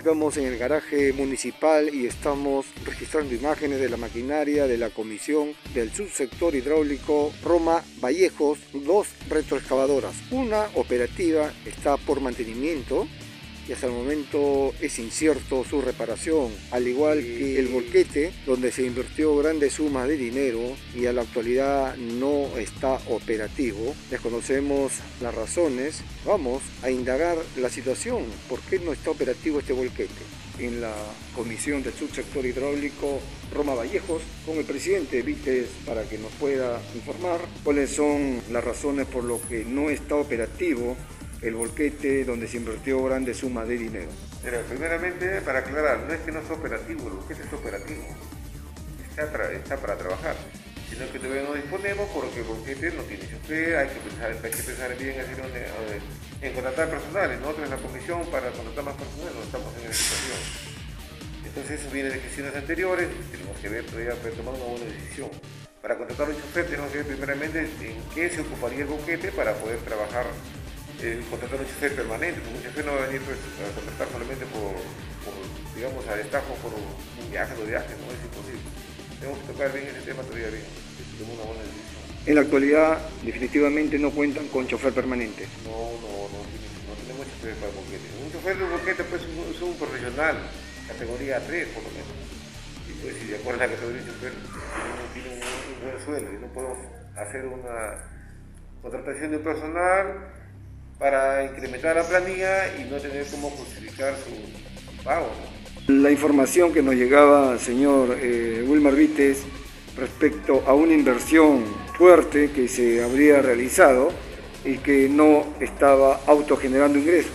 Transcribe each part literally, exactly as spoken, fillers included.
ubicamos en el garaje municipal y estamos registrando imágenes de la maquinaria de la comisión del subsector hidráulico Roma Vallejos, dos retroexcavadoras. Una operativa está por mantenimiento y hasta el momento es incierto su reparación, al igual que el volquete, donde se invirtió grandes sumas de dinero y a la actualidad no está operativo. Desconocemos las razones. Vamos a indagar la situación, por qué no está operativo este volquete. En la comisión del subsector hidráulico Roma Vallejos, con el presidente Vites, para que nos pueda informar cuáles son las razones por lo que no está operativo el volquete donde se invirtió grandes sumas de dinero. Pero primeramente, para aclarar, no es que no es operativo, el volquete es operativo, está, está para trabajar, sino que todavía no disponemos porque el volquete no tiene chofer, hay que pensar, hay que pensar bien hacer un, en contratar personal. Nosotros en la comisión para contratar más personal no estamos en esa situación. Entonces eso viene de gestiones anteriores, tenemos que ver, todavía poder tomar una buena decisión. Para contratar un chofer tenemos que ver primeramente en qué se ocuparía el volquete para poder trabajar. El contratar un chofer permanente, porque un chofer no va a venir pues, a contratar solamente por, por, digamos, a destajo por un viaje o viaje, no es imposible. Tenemos que tocar bien ese tema todavía bien, es una buena decisión. En la actualidad, definitivamente no cuentan con chofer permanente. No, no, no, no tenemos chofer para el volquete. Un chofer de volquete pues, es un profesional, categoría tres por lo menos. Y pues si de acuerdo a la categoría de chofer, tiene un, un buen sueldo y no podemos hacer una contratación de personal para incrementar la planilla y no tener cómo justificar su pago, ¿no? La información que nos llegaba, señor eh, Wilmar Vites, respecto a una inversión fuerte que se habría realizado y que no estaba autogenerando ingresos.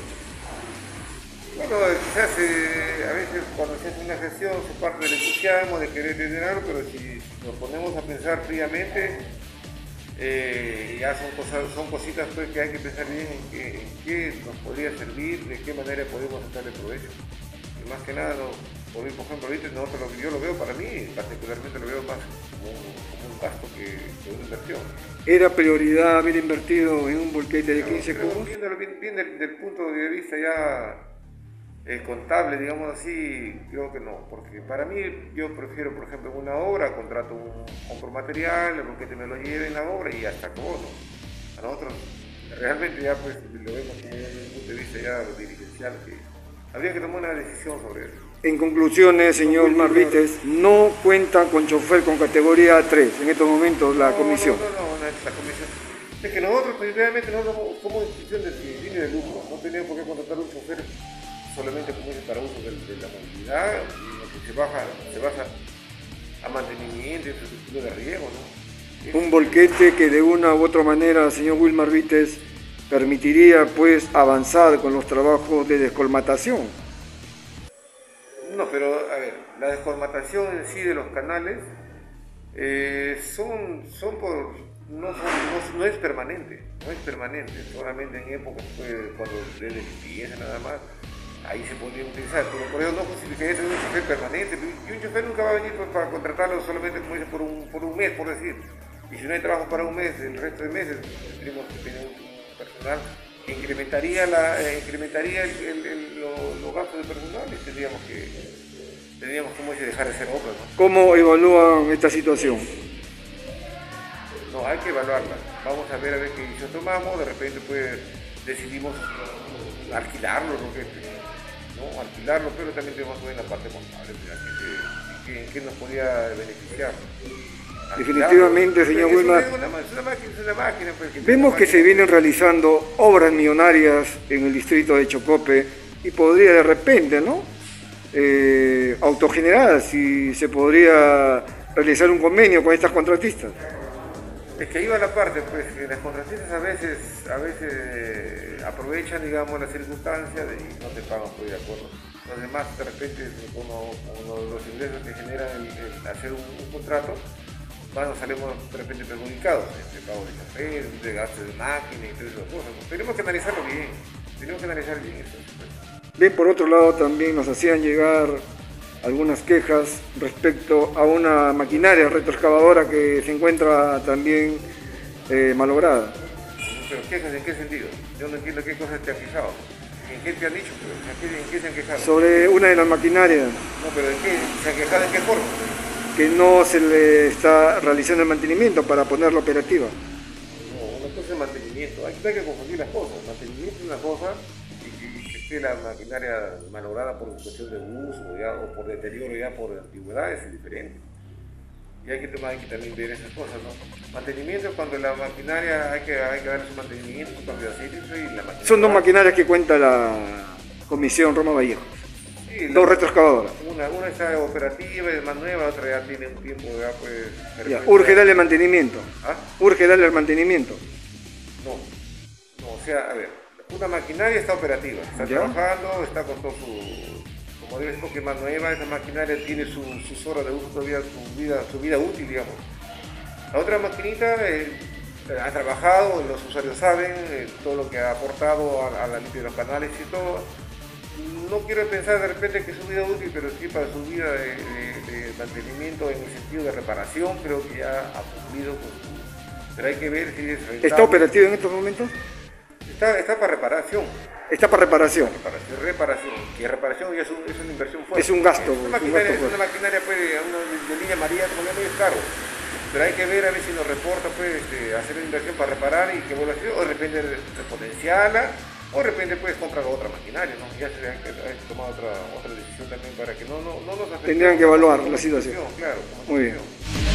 Bueno, quizás eh, a veces cuando se hace una gestión se parte del entusiasmo de querer tener algo, pero si nos ponemos a pensar fríamente, Eh, ya son, cosas, son cositas pues, que hay que pensar bien en qué, en qué nos podría servir, de qué manera podemos sacarle provecho. Y más que nada, no, por ejemplo, ahorita nosotros lo, yo lo veo para mí, particularmente lo veo más como un, como un gasto que, que una inversión. ¿Era prioridad haber invertido en un volquete de quince cubos? Viéndolo bien, bien del, del punto de vista ya eh, contable, digamos así, creo que no, porque para mí yo prefiero, por ejemplo, en una obra, contrato un, compro material, el volquete me lo lleve en la obra y hasta acabó, ¿no? A nosotros realmente ya pues lo vemos desde un punto de vista ya dirigencial, que habría que tomar una decisión sobre eso. En conclusiones, señor Marvites, no cuentan con chofer con categoría tres en estos momentos la no, comisión. No, no, no, no, la comisión. Es que nosotros, principalmente, nosotros somos institución de línea de lucro, no tenemos por qué contratar un chofer solamente como dice, para uso de, de la movilidad, que se, baja, se basa a mantenimiento y infraestructura de riego, ¿no? Un volquete que de una u otra manera, señor Wilmar Vites, permitiría pues avanzar con los trabajos de descolmatación. No, pero a ver, la descolmatación en sí de los canales eh, son, son por, no, son, no, no es permanente, no es permanente, solamente en épocas pues, cuando es de limpieza nada más. Ahí se podría utilizar, pero por eso no justificaría tener un chofer permanente, y un chofer nunca va a venir pues, para contratarlo solamente como dice, por un, por un mes, por decir. Y si no hay trabajo para un mes, el resto de meses tendríamos que tener un personal que incrementaría, la, eh, incrementaría el, el, el, los, los gastos de personal y tendríamos que, tendríamos como dice, dejar de ser obras, ¿no? ¿Cómo evalúan esta situación? No, hay que evaluarla. Vamos a ver a ver qué decisión tomamos, de repente pues decidimos alquilarlo, ¿no? Que, ¿no? Alquilarlo, pero también tenemos que ver la parte contable, que, que, que nos podría beneficiar. Definitivamente, señor Wilmar, vemos que se vienen realizando obras millonarias en el distrito de Chocope y podría de repente, ¿no? Eh, autogenerar, si se podría realizar un convenio con estas contratistas. Es que ahí va la parte, pues, que las contratistas a veces, a veces eh, aprovechan, digamos, las circunstancias y no te pagan pues, de acuerdo. Los demás, de repente, como, como los ingresos que generan el, el hacer un, un contrato, bueno, salimos de repente perjudicados, de pago de café, de gastos de máquina y todas esas cosas. ¿No? Tenemos que analizarlo bien, tenemos que analizar bien eso. Bien, por otro lado, también nos hacían llegar algunas quejas respecto a una maquinaria retroexcavadora que se encuentra también eh, malograda. ¿Pero quejas en qué sentido? Yo no entiendo qué cosas te han quejado. ¿En qué te han dicho? Pues? ¿En, qué, ¿En qué se han quejado? Sobre una de las maquinarias. No, pero ¿en qué? ¿Se han quejado en qué forma? Que no se le está realizando el mantenimiento para ponerla operativa. No, una cosa es mantenimiento. Aquí no hay que confundir las cosas. Mantenimiento es una cosa y que esté la maquinaria malograda por cuestión de uso ya, o por deterioro ya por antigüedad es diferente. Y hay que, tomar, hay que también ver esas cosas, ¿no? Mantenimiento es cuando la maquinaria hay que, hay que darle su mantenimiento, su cambio de aceite y la maquinaria. Son dos maquinarias que cuenta la Comisión Roma Vallejos. Sí, dos retroexcavadoras. Una, una está operativa, es más nueva, otra ya tiene un tiempo ya pues... Ya, urge darle mantenimiento. ¿Ah? Urge darle el mantenimiento. No, no, o sea, a ver, una maquinaria está operativa, está ¿Ya? trabajando, está con todo su... Como debe ser, porque es más nueva, esa maquinaria tiene su, sus horas de uso todavía, su vida, su vida útil, digamos. La otra maquinita eh, ha trabajado, los usuarios saben eh, todo lo que ha aportado a, a la limpia de los canales y todo. No quiero pensar de repente que es su vida útil, pero sí para su vida de, de, de mantenimiento en el sentido de reparación, creo que ya ha cumplido con su... Pero hay que ver si es rentable. ¿Está operativo en estos momentos? Está, está para reparación. Está para reparación. Reparación, reparación. Que reparación ya es, un, es una inversión fuerte. Es un gasto. Es una un maquinaria, gasto es una maquinaria pues, de, de línea amarilla, como le es caro. Pero hay que ver a ver si nos reporta, pues, este, hacer una inversión para reparar y que vuelva a ser, o de repente repotenciarla, o de repente pues comprar otra maquinaria, ¿no? Ya se hay que, hay que tomar otra, otra decisión también para que no, no, no nos afecte. Tendrían que evaluar la situación. Claro. Muy bien.